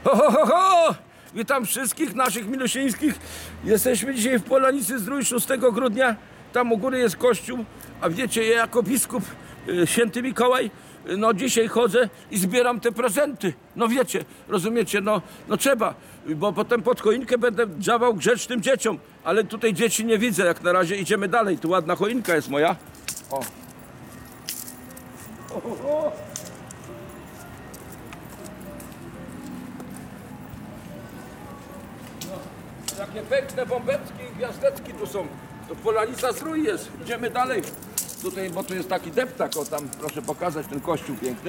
Ho, ho, ho, ho! Witam wszystkich naszych milusińskich. Jesteśmy dzisiaj w Polanicy Zdrój 6 grudnia. Tam u góry jest kościół. A wiecie, ja jako biskup święty Mikołaj, no dzisiaj chodzę i zbieram te prezenty. No wiecie, rozumiecie, no trzeba. Bo potem pod choinkę będę dawał grzecznym dzieciom. Ale tutaj dzieci nie widzę, jak na razie idziemy dalej. Tu ładna choinka jest moja. O. O. Jakie piękne bombeczki i gwiazdeczki tu są. To Polanica Zdrój jest. Idziemy dalej. Tutaj, bo tu jest taki deptak. O, tam proszę pokazać ten kościół piękny.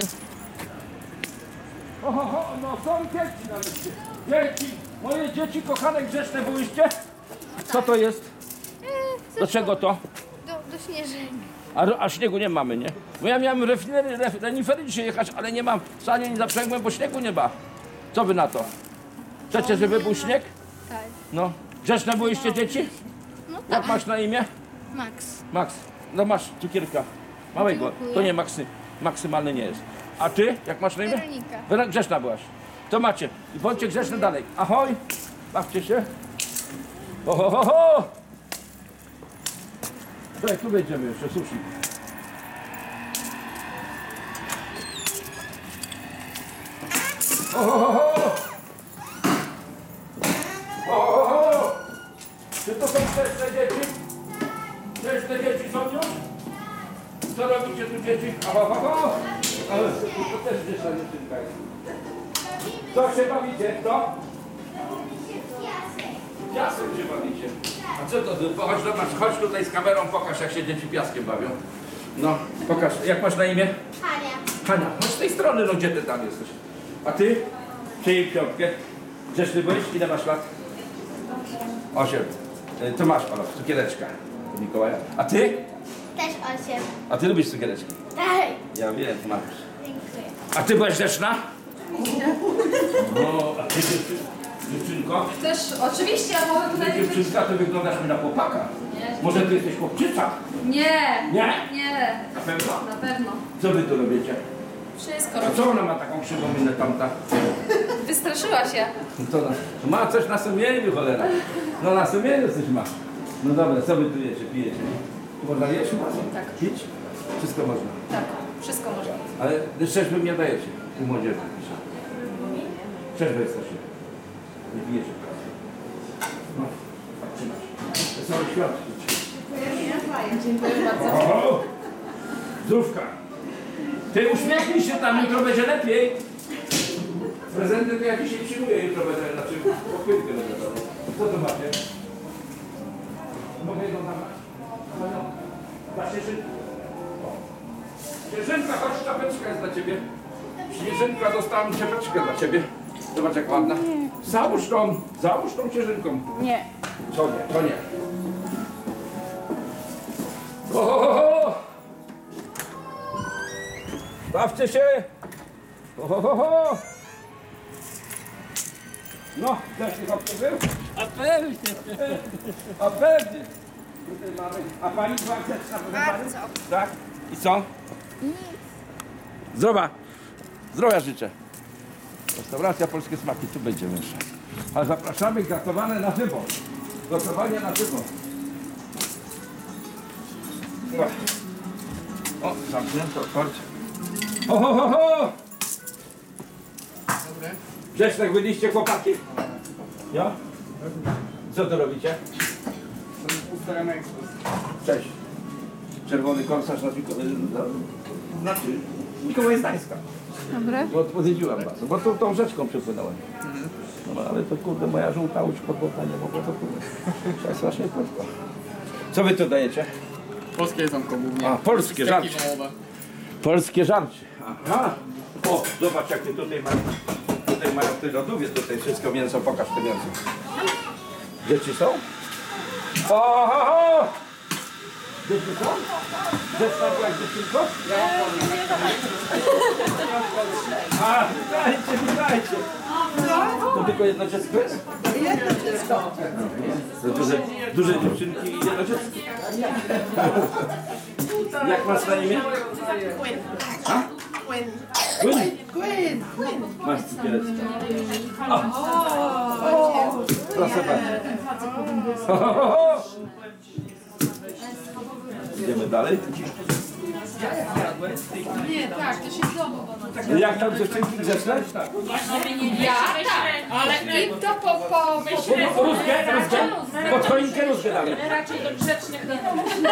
Oho, no są dzieci na liście. Dzieci! Moje dzieci kochane, grzeczne byłyście? Co to jest? Do czego to? Do śnieżenia. A śniegu nie mamy, nie? Bo ja miałem renifery dzisiaj jechać, ale nie mam. Sanie nie zaprzęgłem, bo śniegu nie ma. Co wy na to? Chcecie, żeby był śnieg? Tak. No. Grzeczne byłyście dzieci? No tak. Jak masz na imię? Max. Max. No masz cukierka. Małego. Dziękuję. To nie maksymalny nie jest. A ty? Jak masz na imię? Weronika. Grzeczna byłaś. To macie. I bądźcie grzeczne dalej. Ahoj. Bawcie się. Ho, ho, ho, ho. Tutaj, tu będziemy jeszcze, sushi. Ho, ho, ho, ho. Ho, ho, ho. Czy to są grzeczne dzieci? Grzeczne dzieci są już? Co robicie tu dzieci? Ho, ho, ho. Ale to też grzeczna dziewczynka jest. Co się bawicie? Kto? Piasek się bawicie. A co to? Chodź, zobacz, chodź tutaj z kamerą, pokaż, jak się dzieci piaskiem bawią. No, pokaż. Jak masz na imię? Hania. Hania. Chodź z tej strony, no gdzie ty tam jesteś? A ty? Przyjmij piątkę. Grzeczny byłeś? Ile masz lat? 8. To masz, Ola, cukiereczka. Do Mikołaja. A ty? Też 8. A ty lubisz cukiereczki? Tak. Ja wiem, masz. Dziękuję. A ty byłaś grzeczna? No, a ty dziewczynko? Też, oczywiście, a może Ty tutaj... dziewczynka, to wyglądasz mi na chłopaka. Może ty jesteś chłopczyca? Nie! Nie? Nie, Na pewno? na pewno. Co wy tu robicie? Wszystko A robi. co ona ma taką krzywą minę tamta? Wystraszyła się. No to ma coś na sumieniu, cholera. No na sumieniu coś ma. No dobra, co wy tu jecie, pijecie? Można jeść? Tak. Pić? Wszystko można. Tak, wszystko można. Ale trzeźwy nie dajecie. U młodzieży pisze. Trzeźwy jesteście. Nie pijecie. No, tak trzymasz. Wesoły świat. Dziękuję bardzo. O! Zdrówka. Ty uśmiechnij się tam, jutro będzie lepiej. Prezenty to ja dzisiaj przyjmuję, jutro będę, znaczy pokrytkę będę dał. Co to macie? Mogę jedną dawać? Dla Śnieżynki. Śnieżynka, chodź, czapeczka jest dla ciebie. Śnieżynka, dostałem czapeczkę dla ciebie. Zobacz jak ładna. Załóż tą Śnieżynką. Nie. Co nie, to nie. Ho, ho, ho, ho. Bawcie się! Ho, ho, ho, ho. No, też nie chłopcy był? A pewnie! A pewnie! Tutaj mamy. A pani była grzeczna, proszę pani? Bardzo. Tak? I co? Zdrowa! Zdrowia życzę. Restauracja Polskie Smaki, tu będziemy jeszcze. Ale zapraszamy, gotowane na żywo. Gotowanie na żywo. O, zamknięto, otwarcie. Ho, ho, ho, ho! Grzecznych byliście, chłopaki? Ja? Co tu robicie? Ustalamy ekspres. Cześć. Czerwony korsarz na znaczy Mikołaj Gdańska. Dobre. Bo podjeździłam was, bo tą rzeczką przepłynąłem. No ale to kurde, moja żółta łódź podwodna nie mogła, to kurde. Tak strasznie płytko. Co wy tu dajecie? Polskie jedzonko głównie. A, polskie Steki żarcie. wołowe. Polskie żarcie. Aha. O, zobacz jakie tutaj mają. Tutaj mają te lodówie, tutaj wszystko mięso, pokaż te mięso. Dzieci są? O, ho, ho! Dzieci są? Grzeczna byłaś dziewczynko? A, witajcie. To tylko jedno dziecko jest? Jedno dziecko. To duże dziewczynki i jedno dziecko. Jak masz na imię? Płyn. A? Płyn. Queen. Masz cukiereczkę. Proszę bardzo. Idziemy dalej. Nie, tak, to się w domu. Jak tam dziewczynki grzeczne? Ja? Tak, ale i to po Rózgę? Pod choinkę rózgę damy. raczej do grzecznych nie.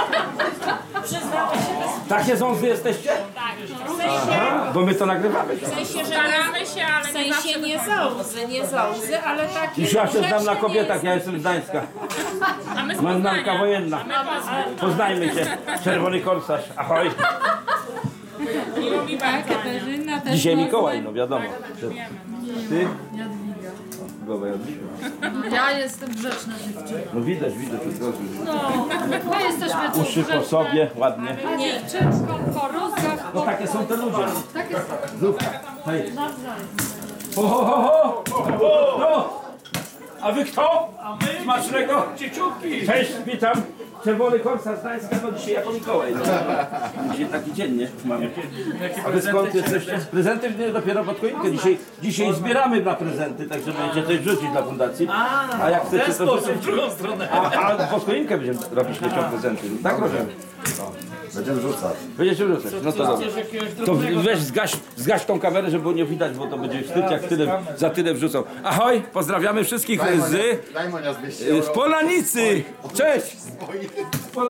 Takie zązy jesteście? Tak. Aha, bo my to nagrywamy. Staramy się, ale W sensie nie załzy, ale takie Już ja się znam na grzeczne kobietach, ja jestem z Gdańska. a my z Marynarka Poznania. wojenna. Poznajmy się. Czerwony korsarz. Ahoj. Miło mi bardzo. Katarzyna też Dzisiaj mocno. Mikołaj, no wiadomo. Ty? Głowę Jadwiga. Ja jestem grzeczna dziewczyna. No widać od razu. My jesteśmy tu Uszy po sobie, ładnie. dziewczynką po rózgach. No takie są te ludzie. Takie są. Zupka. Hej. Ho, ho, ho, ho. No. A wy kto? A my? Smacznego? Dzieciutki. Cześć, witam. Czerwony korsarz z Gdańska, no dzisiaj jako Mikołaj. No. Dzisiaj taki dzień, nie? Mamy. A wy skąd jesteście? Prezenty nie, dopiero pod choinkę. Dzisiaj zbieramy na prezenty, także będziecie coś wrzucić dla fundacji. A jak chcecie to wrzucić. W drugą stronę. A pod choinkę będziemy robić lecią prezenty. Tak robimy. Będziemy rzucać. Będziecie wrzucać, no to dobrze. To weź zgaś tą kamerę, żeby było nie widać, bo to będzie wstyd, jak za tyle wrzucą. Ahoj, pozdrawiamy wszystkich Daj Monia z 200 z Polanicy. Cześć!